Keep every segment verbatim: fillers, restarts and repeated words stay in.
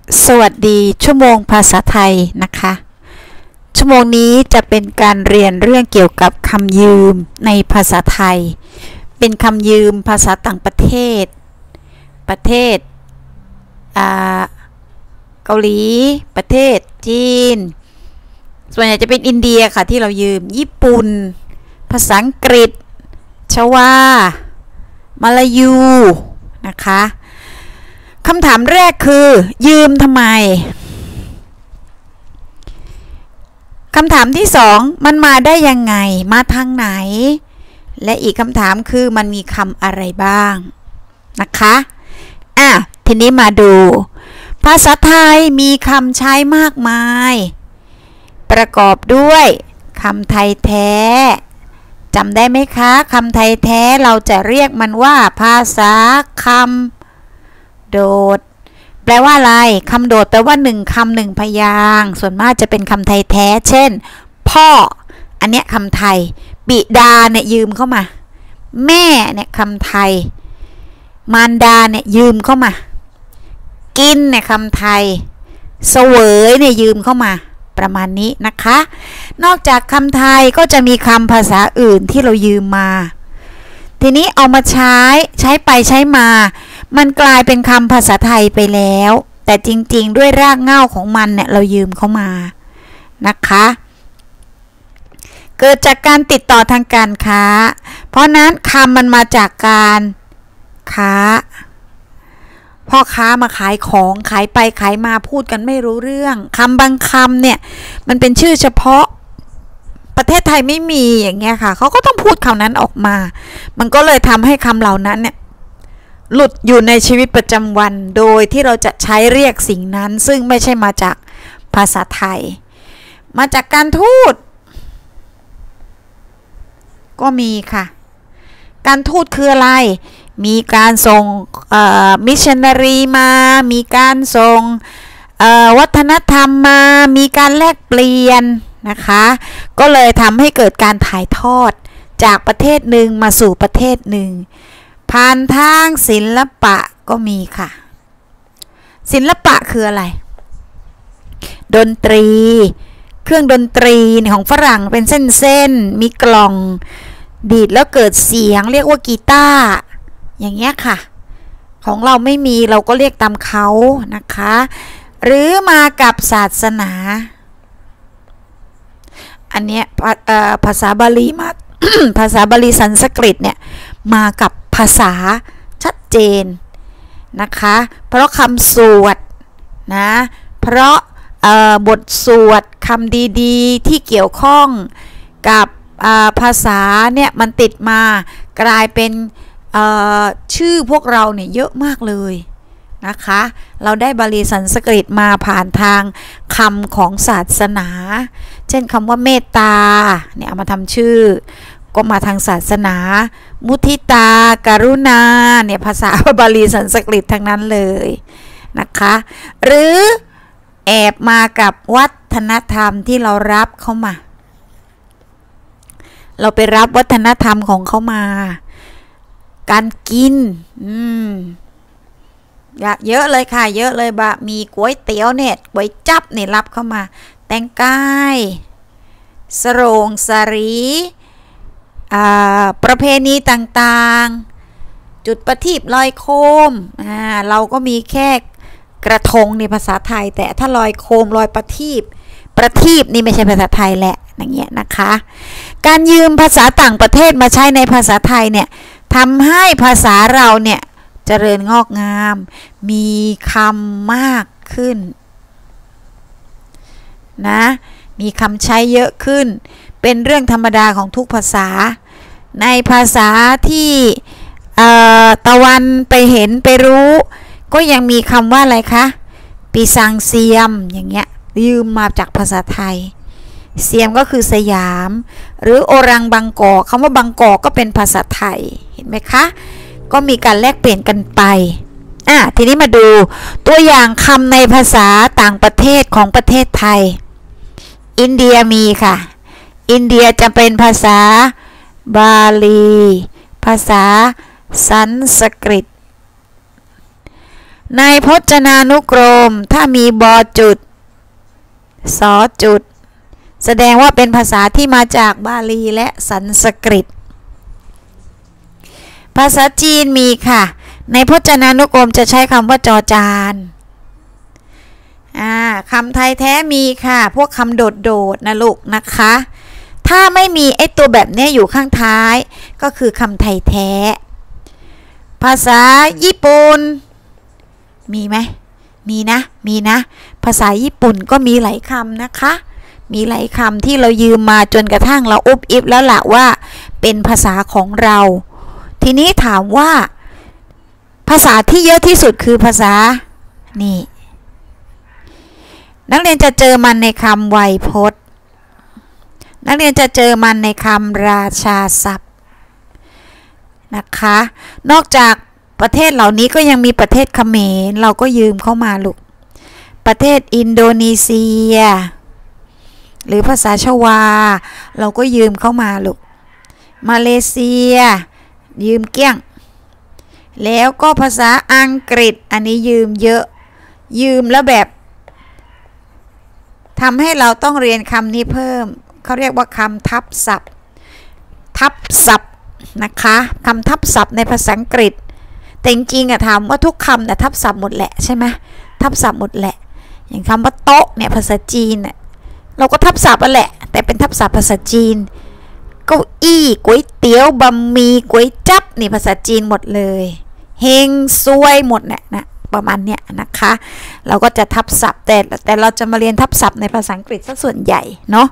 สวัสดีชั่วโมงภาษาไทยนะคะชั่วโมงนี้จะเป็นการเรียนเรื่องเกี่ยวกับคำยืมในภาษาไทยเป็นคำยืมภาษาต่างประเทศประเทศเกาหลีประเทศจีนส่วนใหญ่จะเป็นอินเดียค่ะที่เรายืมญี่ปุ่นภาษาอังกฤษชวามาลายูนะคะคำถามแรกคือยืมทำไมคำถามที่สองมันมาได้ยังไงมาทางไหนและอีกคำถามคือมันมีคำอะไรบ้างนะคะอ่ะทีนี้มาดูภาษาไทยมีคำใช้มากมายประกอบด้วยคำไทยแท้จำได้ไหมคะคำไทยแท้เราจะเรียกมันว่าภาษาคำโดดแปลว่าอะไรคำโดดแปลว่าหนึ่งคำหนึ่งพยางค์ส่วนมากจะเป็นคำไทยแท้เช่นพ่ออันเนี้ยคำไทยบิดาเนี่ยยืมเข้ามาแม่เนี่ยคำไทยมารดาเนี่ยยืมเข้ามากินเนี่ยคำไทยเสวยเนี่ยยืมเข้ามาประมาณนี้นะคะนอกจากคำไทยก็จะมีคำภาษาอื่นที่เรายืมมาทีนี้เอามาใช้ใช้ไปใช้มามันกลายเป็นคำภาษาไทยไปแล้วแต่จริงๆด้วยรากเหง้าของมันเนี่ยเรายืมเข้ามานะคะเกิดจากการติดต่อทางการค้าเพราะนั้นคำมันมาจากการค้าพ่อค้ามาขายของขายไปขายมาพูดกันไม่รู้เรื่องคำบางคำเนี่ยมันเป็นชื่อเฉพาะประเทศไทยไม่มีอย่างเงี้ยค่ะเขาก็ต้องพูดคำนั้นออกมามันก็เลยทำให้คำเหล่านั้นเนี่ยหลุดอยู่ในชีวิตประจำวันโดยที่เราจะใช้เรียกสิ่งนั้นซึ่งไม่ใช่มาจากภาษาไทยมาจากการทูตก็มีค่ะการทูตคืออะไรมีการส่งมิชชันนารีมามีการส่งวัฒนธรรมมามีการแลกเปลี่ยนนะคะก็เลยทำให้เกิดการถ่ายทอดจากประเทศหนึ่งมาสู่ประเทศหนึ่งผ่านทางศิลปะก็มีค่ะศิลปะคืออะไรดนตรีเครื่องดนตรีของฝรั่งเป็นเส้นๆมีกล่องดีดแล้วเกิดเสียงเรียกว่ากีตาร์อย่างเงี้ยค่ะของเราไม่มีเราก็เรียกตามเขานะคะหรือมากับศาสนาอันเนี้ยภาษาบาลีมา ภาษาบาลีสันสกฤตเนี่ยมากับภาษาชัดเจนนะคะเพราะคำสวดนะเพราะบทสวดคำดีๆที่เกี่ยวข้องกับภาษาเนี่ยมันติดมากลายเป็นชื่อพวกเราเนี่ยเยอะมากเลยนะคะเราได้บาลีสันสกฤตมาผ่านทางคำของศาสนาเช่นคำว่าเมตตาเนี่ยเอามาทำชื่อก็มาทางศาสนามุทิตาการุณาเนี่ยภาษาบาลีสันสกฤตทั้งนั้นเลยนะคะหรือแอบมากับวัฒนธรรมที่เรารับเข้ามาเราไปรับวัฒนธรรมของเขามาการกินอืมเยอะเลยค่ะเยอะเลยบะมีก๋วยเตี๋ยวเนี่ยก๋วยจั๊บเนี่ยรับเข้ามาแต่งกายสโรงสารีประเพณีต่างๆจุดประทีปลอยโคมอ่าเราก็มีแค่กระทงในภาษาไทยแต่ถ้าลอยโคมลอยประทีปประทีปนี่ไม่ใช่ภาษาไทยแหละอย่างเงี้ยนะคะการยืมภาษาต่างประเทศมาใช้ในภาษาไทยเนี่ยทำให้ภาษาเราเนี่ยเจริญงอกงามมีคำมากขึ้นนะมีคำใช้เยอะขึ้นเป็นเรื่องธรรมดาของทุกภาษาในภาษาที่ตะวันไปเห็นไปรู้ก็ยังมีคำว่าอะไรคะปีซังเซียมอย่างเงี้ยยืมมาจากภาษาไทยเซียมก็คือสยามหรือโอรังบางกอกคำว่าบางกอกก็เป็นภาษาไทยเห็นไหมคะก็มีการแลกเปลี่ยนกันไปอ่ะทีนี้มาดูตัวอย่างคำในภาษาต่างประเทศของประเทศไทยอินเดียมีค่ะอินเดียจะเป็นภาษาบาลีภาษาสันสกฤตในพจนานุกรมถ้ามีบอจุดสอจุดแสดงว่าเป็นภาษาที่มาจากบาลีและสันสกฤตภาษาจีนมีค่ะในพจนานุกรมจะใช้คำว่าจอจานอ่าคำไทยแท้มีค่ะพวกคำโดดๆนะลูกนะคะถ้าไม่มีไอ้ตัวแบบนี้อยู่ข้างท้ายก็คือคำไทยแท้ภาษาญี่ปุ่นมีไหมมีนะมีนะภาษาญี่ปุ่นก็มีหลายคำนะคะมีหลายคำที่เรายืมมาจนกระทั่งเราอุบอิบแล้วล่ะว่าเป็นภาษาของเราทีนี้ถามว่าภาษาที่เยอะที่สุดคือภาษานี่นักเรียนจะเจอมันในคำไวยพจน์นักเรียนจะเจอมันในคำราชาศัพท์นะคะนอกจากประเทศเหล่านี้ก็ยังมีประเทศเขมรเราก็ยืมเข้ามาลูกประเทศอินโดนีเซียหรือภาษาชวาเราก็ยืมเข้ามาลูกมาเลเซียยืมเกี้ยงแล้วก็ภาษาอังกฤษอันนี้ยืมเยอะยืมแล้วแบบทำให้เราต้องเรียนคำนี้เพิ่มเขาเรียกว่าคำทับศัพท์ทับศัพท์นะคะคำทับศัพท์ในภาษาอังกฤษแต่จริงๆอะถามว่าทุกคำเนี่ยทับศัพท์หมดแหละใช่ไหมทับศัพท์หมดแหละอย่างคำว่าโต๊ะเนี่ยภาษาจีนเนี่ยเราก็ทับศัพท์อ่ะแหละแต่เป็นทับศัพท์ภาษาจีนเก้าอี้ก๋วยเตี๋ยวบะหมี่ก๋วยจั๊บนี่ภาษาจีนหมดเลยเฮงซวยหมดเนี่ยนะประมาณเนี้ยนะคะเราก็จะทับศัพท์แต่แต่เราจะมาเรียนทับศัพท์ในภาษาอังกฤษซะส่วนใหญ่เนาะ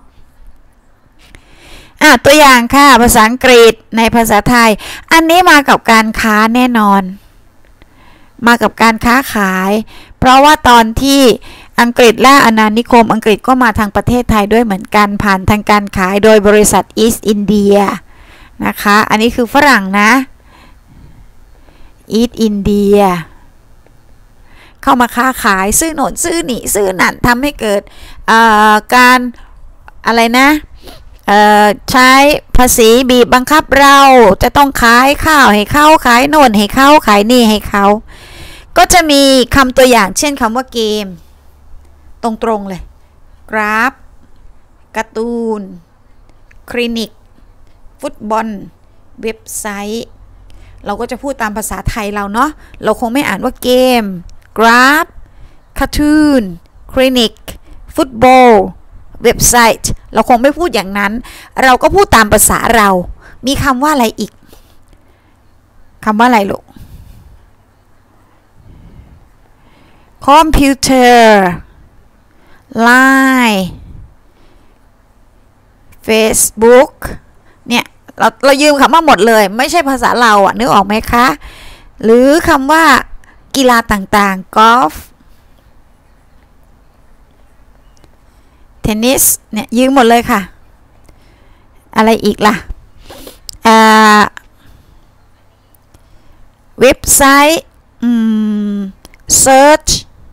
อ่ะตัวอย่างค่ะภาษาอังกฤษในภาษาไทยอันนี้มากับการค้าแน่นอนมากับการค้าขายเพราะว่าตอนที่อังกฤษและอาณานิคมอังกฤษก็มาทางประเทศไทยด้วยเหมือนกันผ่านทางการขายโดยบริษัทอีสต์อินเดียนะคะอันนี้คือฝรั่งนะอีสต์อินเดียเข้ามาค้าขายซื้อโน่นซื้อนี่ซื้อนั่นทำให้เกิดการอะไรนะใช้ภาษีบีบบังคับเราจะต้องขายข้าวให้เขาขายโน่นให้เขาขายนี่ให้เขาก็จะมีคำตัวอย่างเช่นคำว่าเกมตรงๆเลยกราฟการ์ตูนคลินิกฟุตบอลเว็บไซต์เราก็จะพูดตามภาษาไทยเราเนาะเราคงไม่อ่านว่าเกมกราฟการ์ตูนคลินิกฟุตบอลเว็บไซต์เราคงไม่พูดอย่างนั้นเราก็พูดตามภาษาเรามีคำว่าอะไรอีกคำว่าอะไรลูกคอมพิวเตอร์ ไลน์ Facebook เนี่ยเราเรายืมคำว่าหมดเลยไม่ใช่ภาษาเราอะนึกออกไหมคะหรือคำว่ากีฬาต่างๆกอล์ฟเทนนิสเนี่ยยืมหมดเลยค่ะอะไรอีกล่ะเว็บไซต์อืม search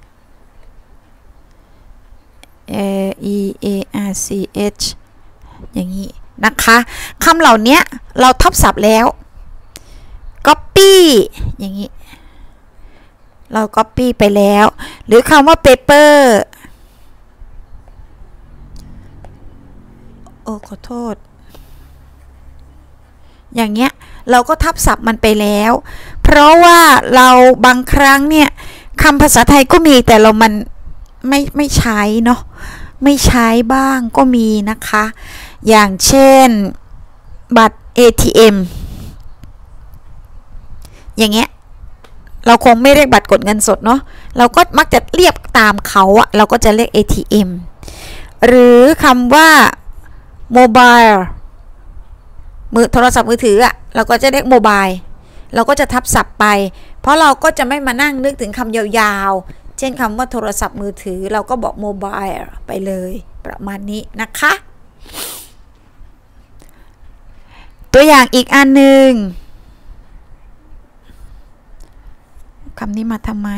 e a r c h อย่างนี้นะคะคำเหล่านี้เราทับศัพท์แล้ว copy อย่างนี้เรา copy ไปแล้วหรือคำว่า paper โอ้ขอโทษอย่างเงี้ยเราก็ทับศัพท์มันไปแล้วเพราะว่าเราบางครั้งเนี่ยคำภาษาไทยก็มีแต่เรามันไม่ไม่ใช้เนาะไม่ใช้บ้างก็มีนะคะอย่างเช่นบัตร เอ ที เอ็ม อย่างเงี้ยเราคงไม่เรียกบัตรกดเงินสดเนาะเราก็มักจะเรียกตามเขาอะเราก็จะเรียก เอ ที เอ็ม หรือคำว่าโมบายมือโทรศัพท์มือถืออะเราก็จะเรียกโมบายเราก็จะทับศัพท์ไปเพราะเราก็จะไม่มานั่งนึกถึงคำยาวๆเช่นคำว่าโทรศัพท์มือถือเราก็บอกโมบายไปเลยประมาณนี้นะคะตัวอย่างอีกอันหนึ่งคำนี้มาทำไม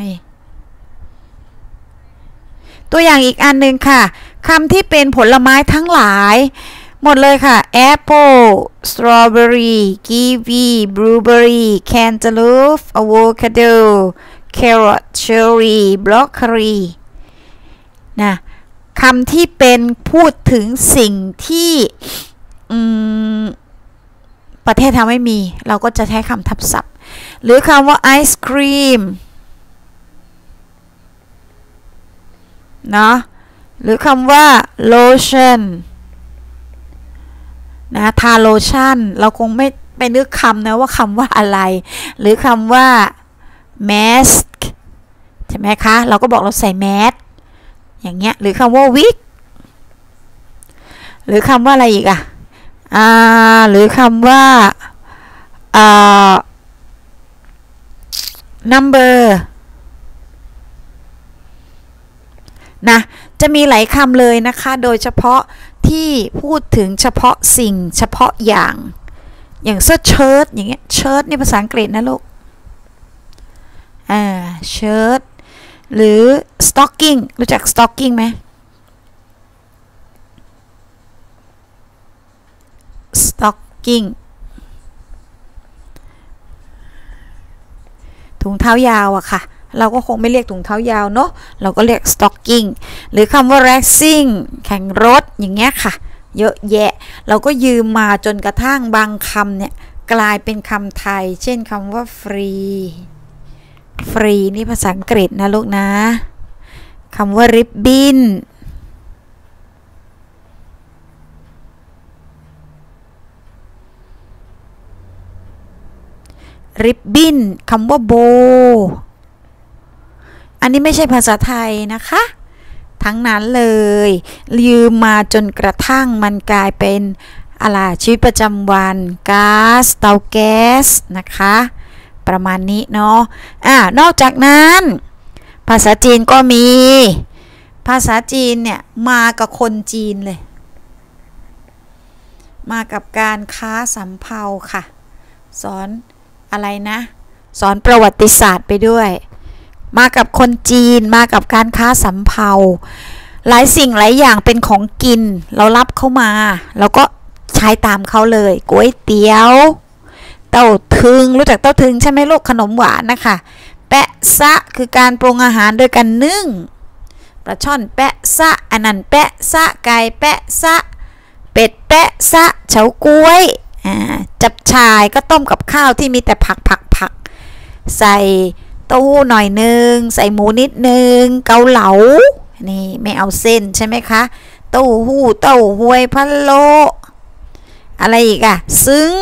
ตัวอย่างอีกอันหนึ่งค่ะคำที่เป็นผลไม้ทั้งหลายหมดเลยค่ะ apple strawberry kiwi blueberry cantaloupe avocado carrot cherry broccoli นะคำที่เป็นพูดถึงสิ่งที่ประเทศไทยไม่มีเราก็จะใช้คำทับศัพท์หรือคำว่าไอศครีมเนาะหรือคำว่า lotion นะทาโลชั่นเราคงไม่ไปนึกคำนะว่าคำว่าอะไรหรือคำว่า mask ใช่ไหมคะเราก็บอกเราใส่แมสอย่างเงี้ยหรือคำว่า wig หรือคำว่าอะไรอีกอะอ่าหรือคำว่าอ่า number นะจะมีหลายคำเลยนะคะโดยเฉพาะที่พูดถึงเฉพาะสิ่งเฉพาะอย่างอย่างเสื้อเชิ้ตอย่างเงี้ยเชิ้ตนี่ภาษาอังกฤษนะลูกอ่าเชิ้ตหรือ stocking รู้จัก stocking ไหม stocking ถุงเท้ายาวอะค่ะเราก็คงไม่เรียกถุงเท้ายาวเนาะเราก็เรียก stocking หรือคำว่า racing แข่งรถอย่างเงี้ยค่ะเยอะแยะเราก็ยืมมาจนกระทั่งบางคำเนี่ยกลายเป็นคำไทยเช่นคำว่าฟรีฟรีนี่ภาษาอังกฤษนะลูกนะคำว่าริบบิ้นริบบิ้นคำว่าโบอันนี้ไม่ใช่ภาษาไทยนะคะทั้งนั้นเลยยืมมาจนกระทั่งมันกลายเป็นอะไรชีวิตประจำวันก๊าซเตาแก๊สนะคะประมาณนี้เนาะอ่านอกจากนั้นภาษาจีนก็มีภาษาจีนเนี่ยมากับคนจีนเลยมากับการค้าสำเภาค่ะสอนอะไรนะสอนประวัติศาสตร์ไปด้วยมากับคนจีนมากับการค้าสำเภาหลายสิ่งหลายอย่างเป็นของกินเรารับเข้ามาเราก็ใช้ตามเขาเลยก๋วยเตี๋ยวเต้าถึงรู้จักเต้าถึงใช่ไหมลูกขนมหวานนะคะแปะซะคือการปรุงอาหารโดยการนึ่งปลาช่อนแปะซะอันนั้นแปะซะไก่แปะซะเป็ดแปะซะเฉาก๊วยจับฉ่ายก็ต้มกับข้าวที่มีแต่ผักผักผักใส่เต้าหู้หน่อยนึงใส่หมูนิดนึงเกาเหลานี่ไม่เอาเส้นใช่ไหมคะเต้าหู้เต้าหวยพะโล้อะไรอีกอะซึ้ง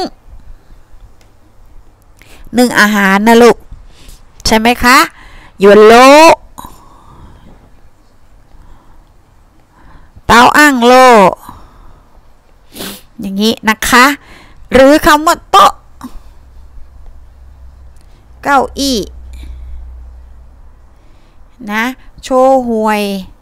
หนึ่งอาหารนะลูกใช่ไหมคะหยวนโลเต้าอ่างโลอย่างนี้นะคะหรือคำว่าโต๊ะเก้าอี้นะโชว์หวย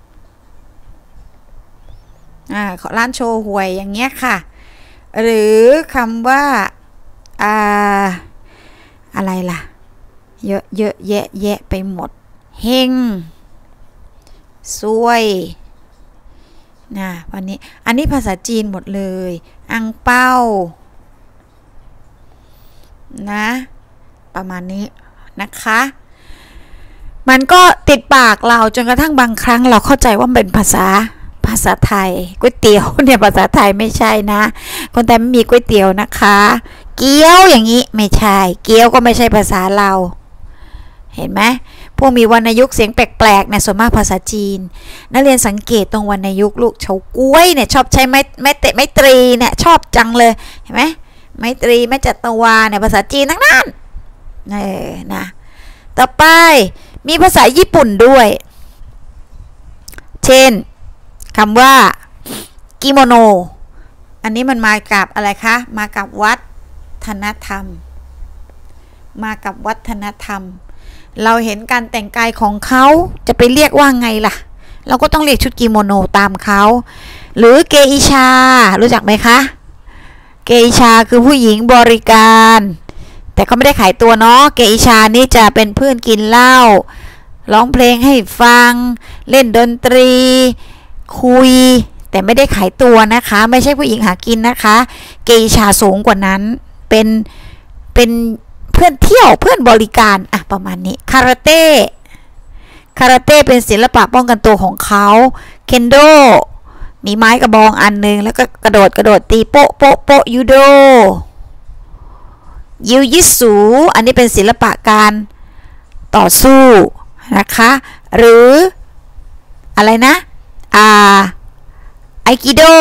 อ่าร้านโชว์หวยอย่างเงี้ยค่ะหรือคำว่าอ่าอะไรล่ะเยอะเยอะแยะแยะไปหมดเฮงซวยนะวันนี้อันนี้ภาษาจีนหมดเลยอังเป้านะประมาณนี้นะคะมันก็ติดปากเราจนกระทั่งบางครั้งเราเข้าใจว่าเป็นภาษาภาษาไทยก๋วยเตี๋ยวเนี่ยภาษาไทยไม่ใช่นะคนไทยไม่มีก๋วยเตี๋ยวนะคะเกี๊ยวอย่างนี้ไม่ใช่เกี๊ยวก็ไม่ใช่ภาษาเราเห็นไหมพวกมีวรรณยุกต์เสียงแปลกๆเนี่ยส่วนมากภาษาจีนนักเรียนสังเกตตรงวรรณยุกต์ลูกเฉาก๊วยเนี่ยชอบใช้ไม้ไม้เตะไม้ตรีเนี่ยชอบจังเลยเห็นไหมไม้ตรีไม้จัตวาเนี่ยภาษาจีนทั้งนั้นเออนะต่อไปมีภาษาญี่ปุ่นด้วยเช่นคำว่ากิโมโนอันนี้มันมากับอะไรคะมากับวัฒนธรรมมากับวัฒนธรรมเราเห็นการแต่งกายของเขาจะไปเรียกว่าไงล่ะเราก็ต้องเรียกชุดกิโมโนตามเขาหรือเกอิชารู้จักไหมคะเกอิชาคือผู้หญิงบริการแต่เขาไม่ได้ขายตัวเนาะเกอิชานี่จะเป็นเพื่อนกินเหล้าร้องเพลงให้ฟังเล่นดนตรีคุยแต่ไม่ได้ขายตัวนะคะไม่ใช่ผู้หญิงหากินนะคะเกอิชาสูงกว่านั้นเป็นเป็นเพื่อนเที่ยวเพื่อนบริการอ่ะประมาณนี้คาราเต้คาราเต้เป็นศิลปะป้องกันตัวของเขาเคนโดมีไม้กระบองอันหนึ่งแล้วก็กระโดดกระโดดตีโป๊ะโป๊ะโป๊ะยูโดยิวยิสูอันนี้เป็นศิลปะการต่อสู้นะคะหรืออะไรนะอ่าไอกิโด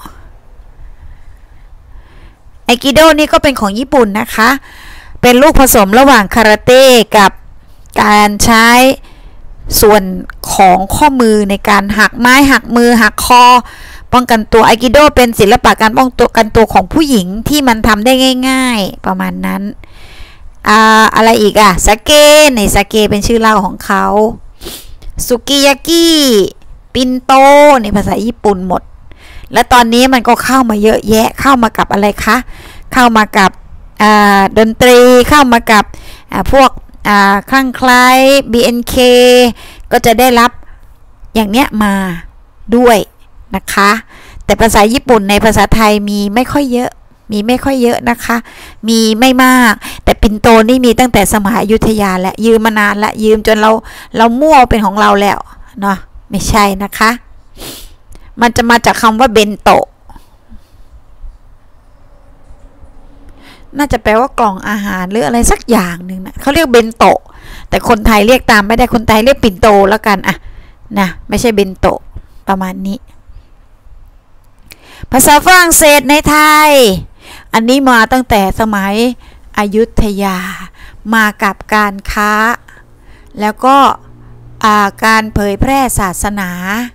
ไอกิโดนี่ก็เป็นของญี่ปุ่นนะคะเป็นลูกผสมระหว่างคาราเต้กับการใช้ส่วนของข้อมือในการหักไม้หักมือหักคอป้องกันตัวไอกิโดเป็นศิลปะการป้องกันตัวของผู้หญิงที่มันทำได้ง่ายๆประมาณนั้นอ่าอะไรอีกอะสเกในสเกเป็นชื่อเล่าของเขาสุกิยากิปินโตในภาษาญี่ปุ่นหมดและตอนนี้มันก็เข้ามาเยอะแยะเข้ามากับอะไรคะเข้ามากับดนตรีเข้ามากับพวกคลั่งไคล้ บี เอ็น เค ก็จะได้รับอย่างเนี้ยมาด้วยนะคะแต่ภาษาญี่ปุ่นในภาษาไทยมีไม่ค่อยเยอะมีไม่ค่อยเยอะนะคะมีไม่มากแต่ปิ่นโตนี่มีตั้งแต่สมัยอยุธยาและยืมมานานละยืมจนเราเรามั่วเป็นของเราแล้วเนาะไม่ใช่นะคะมันจะมาจากคำว่าเบนโตะน่าจะแปลว่ากล่องอาหารหรืออะไรสักอย่างหนึ่งนะเขาเรียกเบนโตะแต่คนไทยเรียกตามไม่ได้คนไทยเรียกปิ่นโตแล้วกันอะนะไม่ใช่เบนโตะประมาณนี้ภาษาฝรั่งเศสในไทยอันนี้มาตั้งแต่สมัยอยุธยามากับการค้าแล้วก็การเผยแพร่ศาสนา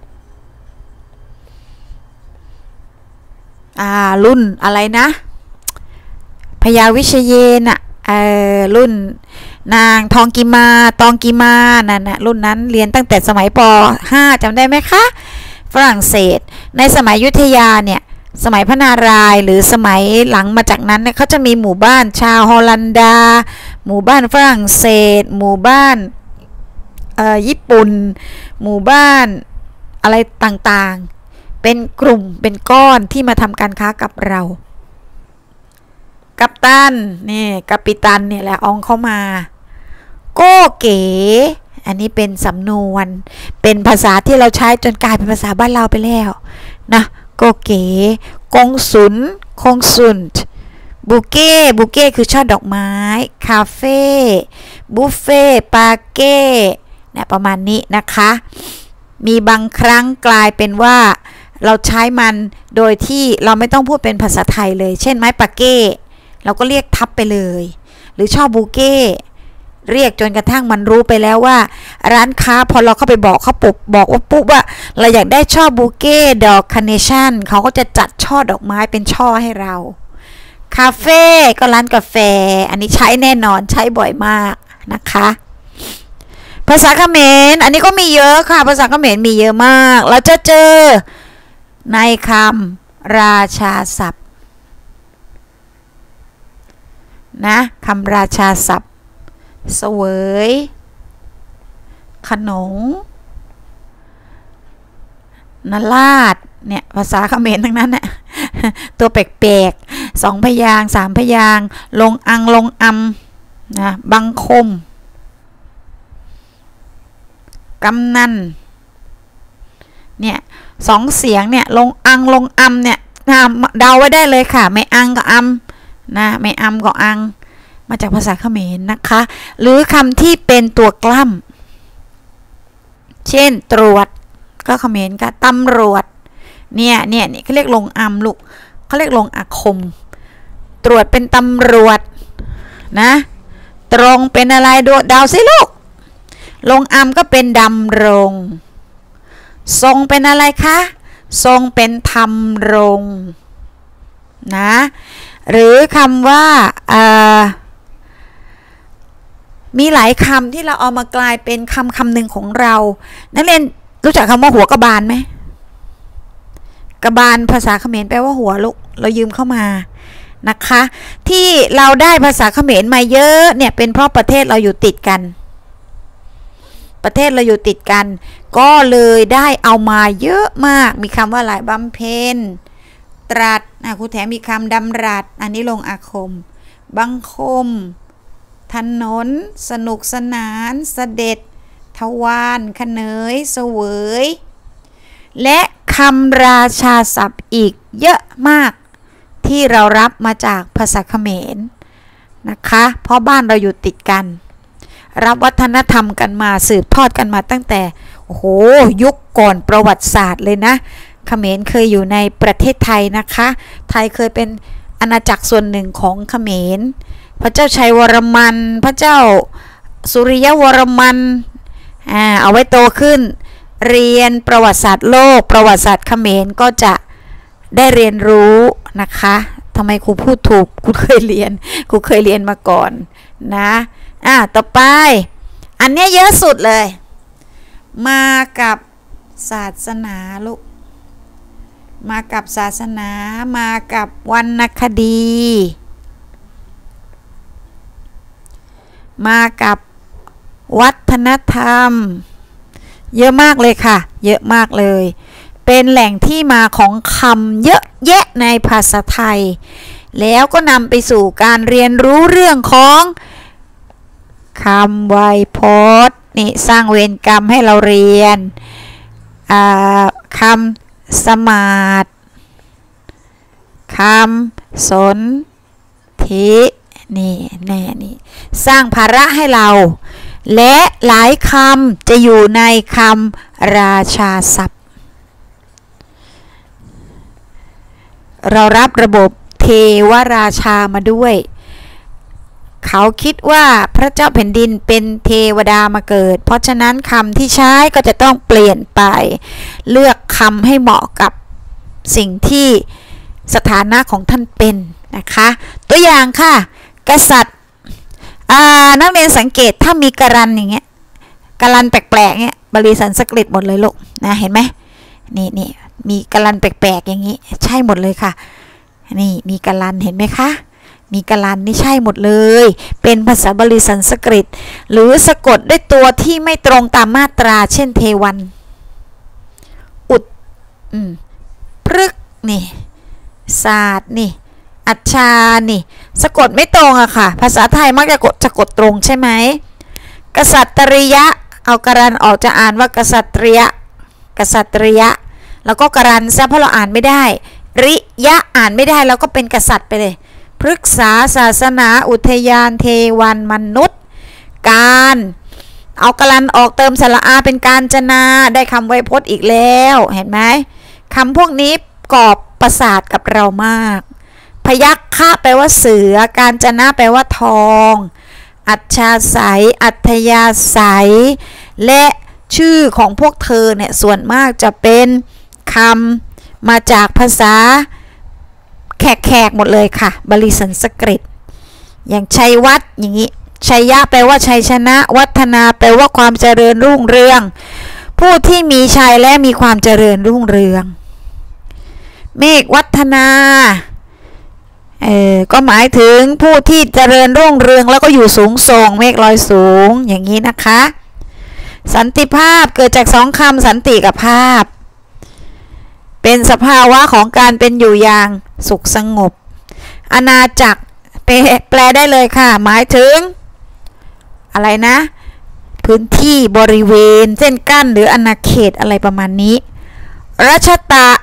รุ่นอะไรนะพญาวิเชยนอะรุ่นนางทองกิมาตองกิมานั่นนะรุ่นนั้นเรียนตั้งแต่สมัยป ห้า จำได้ไหมคะฝรั่งเศสในสมัยอยุธยาเนี่ยสมัยพระนารายณ์หรือสมัยหลังมาจากนั้นเนี่ยเขาจะมีหมู่บ้านชาวฮอลันดาหมู่บ้านฝรั่งเศสหมู่บ้านญี่ปุ่นหมู่บ้านอะไรต่างๆเป็นกลุ่มเป็นก้อนที่มาทำการค้ากับเรากัปตันนี่กัปตันเนี่ยแหละอองเข้ามาโก้เก๋อันนี้เป็นสำนวนเป็นภาษาที่เราใช้จนกลายเป็นภาษาบ้านเราไปแล้วนะโกเก๋กงสุนคงสุนบุเก้บุเก้คือช่อดอกไม้คาเฟ่บุฟเฟ่ปาเก้เนี่ยประมาณนี้นะคะมีบางครั้งกลายเป็นว่าเราใช้มันโดยที่เราไม่ต้องพูดเป็นภาษาไทยเลยเช่นไม้ปาเก้เราก็เรียกทับไปเลยหรือช่อบุเก้เรียกจนกระทั่งมันรู้ไปแล้วว่าร้านค้าพอเราเข้าไปบอกเขาปุ๊บบอกว่าปุ๊บว่าเราอยากได้ช่อบูเก้ดอกคาร์เนชั่นเขาก็จะจัดช่อดอกไม้เป็นช่อให้เราคาเฟ่ก็ร้านกาแฟอันนี้ใช้แน่นอนใช้บ่อยมากนะคะภาษาเขมรอันนี้ก็มีเยอะค่ะภาษาเขมรมีเยอะมากเราจะเจอในคำราชาศัพท์นะคำราชาศัพท์เสวยขนมนราดเนี่ยภาษาเขมรทั้งนั้นน่ะตัวแปลกๆสองพยางค์สามพยางค์ลงอังลงอำนะบังคมกำนันเนี่ยสองเสียงเนี่ยลงอังลงอำเนี่ยเดาไว้ได้เลยค่ะไม่อังก็อำนะไม่อำก็อังมาจากภาษาเขมรนะคะหรือคำที่เป็นตัวกล้ำเช่นตรวจก็เขมรก็ตำรวจเนี่ยเนี่ยนี่เขาเรียกลงอำลูกเขาเรียกลงอาคมตรวจเป็นตำรวจนะตรงเป็นอะไรดูดาวสิลูกลงอำก็เป็นดำรงทรงเป็นอะไรคะทรงเป็นธรรมรงนะหรือคำว่ามีหลายคำที่เราเอามากลายเป็นคำคำหนึ่งของเรานักเรียนรู้จักคำว่าหัวกระบาลไหมกระบาลภาษาเขมรแปลว่าหัวลูกเรายืมเข้ามานะคะที่เราได้ภาษาเขมรมาเยอะเนี่ยเป็นเพราะประเทศเราอยู่ติดกันประเทศเราอยู่ติดกันก็เลยได้เอามาเยอะมากมีคำว่าหลายบำเพ็ญตรัสครูแถมมีคำดำรัสอันนี้ลงอาคมบังคมถนนสนุกสนานเสด็จทวารขเนยเสวยและคำราชาศัพท์อีกเยอะมากที่เรารับมาจากภาษาเขมรนะคะเพราะบ้านเราอยู่ติดกันรับวัฒนธรรมกันมาสืบทอดกันมาตั้งแต่โอ้โหยุคก่อนประวัติศาสตร์เลยนะเขมรเคยอยู่ในประเทศไทยนะคะไทยเคยเป็นอาณาจักรส่วนหนึ่งของเขมรพระเจ้าชัยวรมันพระเจ้าสุริยวรมันอ่าเอาไว้โตขึ้นเรียนประวัติศาสตร์โลกประวัติศาสตร์เขมรก็จะได้เรียนรู้นะคะทำไมครูพูดถูกครูเคยเรียนครูเคยเรียนมาก่อนนะอ่ะต่อไปอันนี้เยอะสุดเลยมากับศาสนาลูกมากับศาสนามากับวรรณคดีมากับวัฒนธรรมเยอะมากเลยค่ะเยอะมากเลยเป็นแหล่งที่มาของคำเยอะแยะในภาษาไทยแล้วก็นำไปสู่การเรียนรู้เรื่องของคำไวยพจน์นี่สร้างเวรกรรมให้เราเรียนคำสมาสคำสนธินี่แน่นี่สร้างภาระให้เราและหลายคำจะอยู่ในคำราชาศัพท์เรารับระบบเทวราชามาด้วยเขาคิดว่าพระเจ้าแผ่นดินเป็นเทวดามาเกิดเพราะฉะนั้นคำที่ใช้ก็จะต้องเปลี่ยนไปเลือกคำให้เหมาะกับสิ่งที่สถานะของท่านเป็นนะคะตัวอย่างค่ะกษัตริย์นักเรียนสังเกตถ้ามีกรันอย่างเงี้ยกรันแปลกๆเงี้ยบาลีสันสกฤตหมดเลยลูกนะเห็นไหมนี่นี่มีกรันแปลกๆอย่างนี้ใช่หมดเลยค่ะนี่มีกรันเห็นไหมคะมีกรันนี่ใช่หมดเลยเป็นภาษาบาลีสันสกฤตหรือสะกดด้วยตัวที่ไม่ตรงตามมาตราเช่นเทวันอุดพฤกษ์นี่ศาสตร์นี่อัจฉานี่สะกดไม่ตรงอะค่ะภาษาไทยมักจะกดสะกดตรงใช่ไหมกษัตริยะเอากรันออกจะอ่านว่ากษัตริยะกษัตริยะแล้วก็กรันซะเพราะเราอ่านไม่ได้ริยะอ่านไม่ได้แล้วก็เป็นกษัตริย์ไปเลยพฤกษาศาสนาอุทยานเทวันมนุษย์การเอากรันออกเติมสระอาเป็นการจนาได้คำไวยพจน์อีกแล้วเห็นไหมคำพวกนี้กอบประสาทกับเรามากพยัคฆะแปลว่าเสือการจนะแปลว่าทองอัจฉาสัยอัธยาศัยและชื่อของพวกเธอเนี่ยส่วนมากจะเป็นคำมาจากภาษาแขกๆหมดเลยค่ะบาลีสันสกฤตอย่างชัยวัฒน์อย่างนี้ชัยยะแปลว่าชัยชนะวัฒนาแปลว่าความเจริญรุ่งเรืองผู้ที่มีชัยและมีความเจริญรุ่งเรืองเมฆวัฒนาเออก็หมายถึงผู้ที่เจริญรุ่งเรืองแล้วก็อยู่สูงส่งเมฆลอยสูงอย่างนี้นะคะสันติภาพเกิดจากสองคำสันติกับภาพเป็นสภาวะของการเป็นอยู่อย่างสุขสงบอาณาจักรแปลได้เลยค่ะหมายถึงอะไรนะพื้นที่บริเวณเส้นกั้นหรืออาณาเขตอะไรประมาณนี้รัชตะ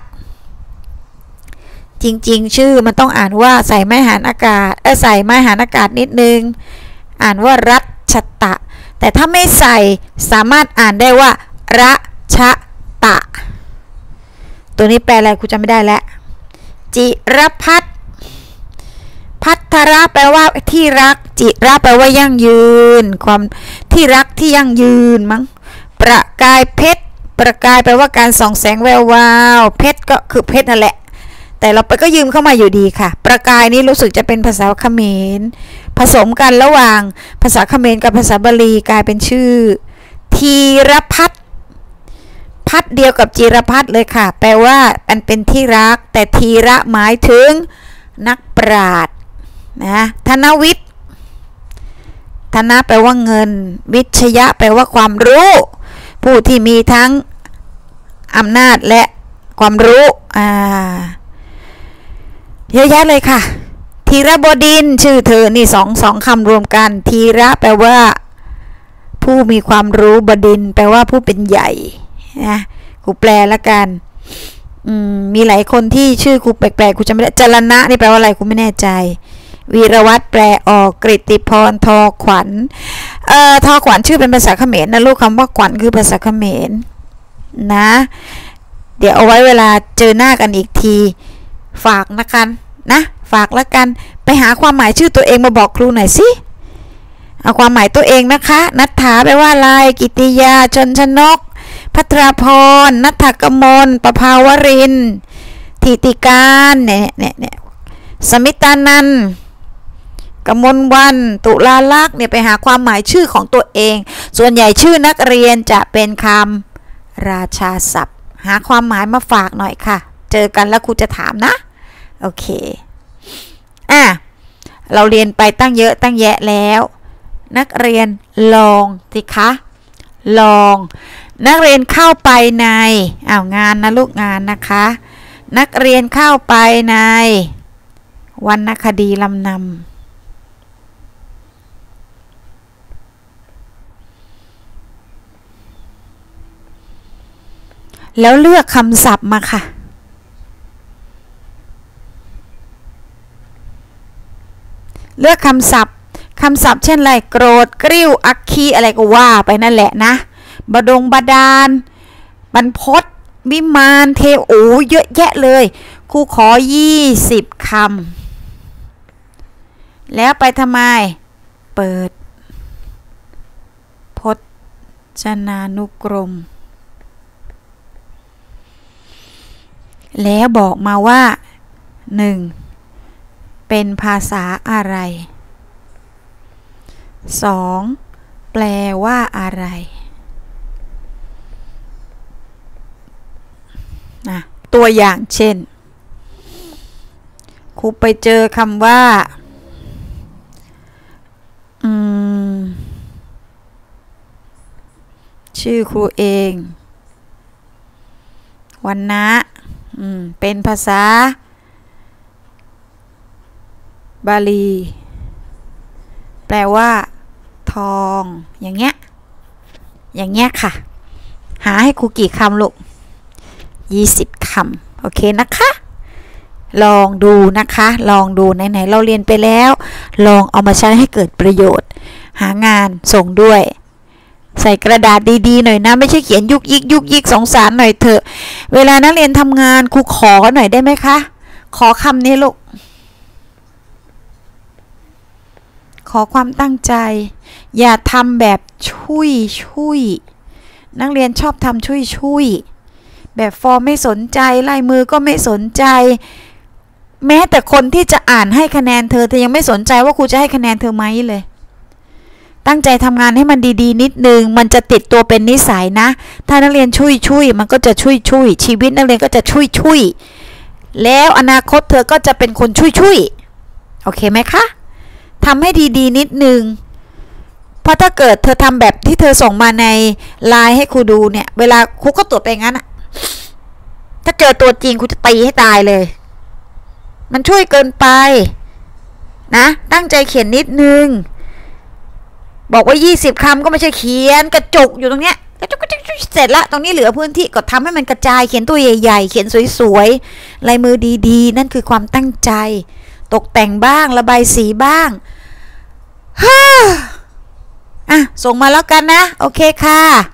จริงๆชื่อมันต้องอ่านว่าใส่ไม้หารอากาศเออใส่ไม้หารอากาศนิดนึงอ่านว่ารัชตะแต่ถ้าไม่ใส่สามารถอ่านได้ว่ารัชตะตัวนี้แปลอะไรครูจำไม่ได้แล้วจิรพัฒน์พัทระแปลว่าที่รักจิระแปลว่ายั่งยืนความที่รักที่ยั่งยืนมั้งประกายเพชรประกายแปลว่าการส่องแสงแวววาวเพชรก็คือเพชรนั่นแหละแต่เราไปก็ยืมเข้ามาอยู่ดีค่ะประกายนี้รู้สึกจะเป็นภาษาเขมรผสมกันระหว่างภาษาเขมรกับภาษาบาลีกลายเป็นชื่อธีรพัฒน์พัฒน์เดียวกับจิรพัฒน์เลยค่ะแปลว่ามันเป็นที่รักแต่ธีระหมายถึงนักปราชญ์นะธนวิทย์ธนะแปลว่าเงินวิชยะแปลว่าความรู้ผู้ที่มีทั้งอำนาจและความรู้อ่าเยอะแยะเลยค่ะทธีรบดินทร์ชื่อเธอนี่สองสองคำรวมกันธีระแปลว่าผู้มีความรู้บดินทร์แปลว่าผู้เป็นใหญ่นะครูแปลละกันมีหลายคนที่ชื่อครูแปลกๆครูจำไม่ได้จรณะนี่แปลว่าอะไรครูไม่แน่ใจวีรวัตรแปลออกกฤติพรทอขวัญเอ่อทอขวัญชื่อเป็นภาษาเขมรนะลูกคำว่าขวัญคือภาษาเขมรนะเดี๋ยวเอาไว้เวลาเจอหน้ากันอีกทีฝากนะกันนะฝากละกันไปหาความหมายชื่อตัวเองมาบอกครูหน่อยสิเอาความหมายตัวเองนะคะนัทธาแปลว่าอะไรกิติยาชนชนกภัทราพรนัทธกมลประภาวรินทร์ทิติการเนี่ยเนี่ยเนี่ยสมิตานันท์กมลวันตุลาลักษณ์เนี่ยไปหาความหมายชื่อของตัวเองส่วนใหญ่ชื่อนักเรียนจะเป็นคำราชาศัพท์หาความหมายมาฝากหน่อยค่ะเจอกันแล้วครูจะถามนะโอเคอ่ะเราเรียนไปตั้งเยอะตั้งแยะแล้วนักเรียนลองสิคะลองนักเรียนเข้าไปในอ้าวงานนะลูกงานนะคะนักเรียนเข้าไปในวรรณคดีลำนำแล้วเลือกคำศัพท์มาค่ะเลือกคำศัพท์คำศัพท์เช่นอะไรโกรธกริ้วอักคีอะไรก็ว่าไปนั่นแหละนะบดงบดาลบรรพตวิมานเทวโอ้เยอะแยะเลยครูขอยี่สิบคำแล้วไปทำไมเปิดพจนานุกรมแล้วบอกมาว่าหนึ่งเป็นภาษาอะไรสองแปลว่าอะไรนะตัวอย่างเช่นครูไปเจอคำว่าอืมชื่อครูเองวรรณะอืมเป็นภาษาบาลีแปลว่าทองอย่างเงี้ยอย่างเงี้ยค่ะหาให้ครูกี่คำลูกยี่สิบคำโอเคนะคะลองดูนะคะลองดูไหนๆเราเรียนไปแล้วลองเอามาใช้ให้เกิดประโยชน์หางานส่งด้วยใส่กระดาษดีๆหน่อยนะไม่ใช่เขียนยุกยิกยุกยิกสงสารหน่อยเถอะเวลานักเรียนทำงานครูขอหน่อยได้ไหมคะขอคำนี้ลูกขอความตั้งใจอย่าทำแบบชุยชุยนักเรียนชอบทำชุยชุยแบบฟอร์มไม่สนใจลายมือก็ไม่สนใจแม้แต่คนที่จะอ่านให้คะแนนเธอเธอยังไม่สนใจว่าครูจะให้คะแนนเธอไหมเลยตั้งใจทำงานให้มันดีๆนิดนึงมันจะติดตัวเป็นนิสัยนะถ้านักเรียนชุยชุยมันก็จะชุยชุยชีวิตนักเรียนก็จะชุยชุยแล้วอนาคตเธอก็จะเป็นคนชุยชุยโอเคไหมคะทำให้ดีๆนิดนึงเพราะถ้าเกิดเธอทำแบบที่เธอส่งมาในไลน์ให้ครูดูเนี่ยเวลาครูก็ตรวจไปงั้นอะถ้าเจอตัวจริงครูจะตีให้ตายเลยมันช่วยเกินไปนะตั้งใจเขียนนิดนึงบอกว่ายี่สิบคำก็ไม่ใช่เขียนกระจุกอยู่ตรงเนี้ยกระจุกกระจุกเสร็จละตรงนี้เหลือพื้นที่ก็ทำให้มันกระจายเขียนตัวใหญ่ๆเขียนสวยๆลายมือดีๆนั่นคือความตั้งใจตกแต่งบ้างระบายสีบ้างฮ่าอ่ะส่งมาแล้วกันนะโอเคค่ะ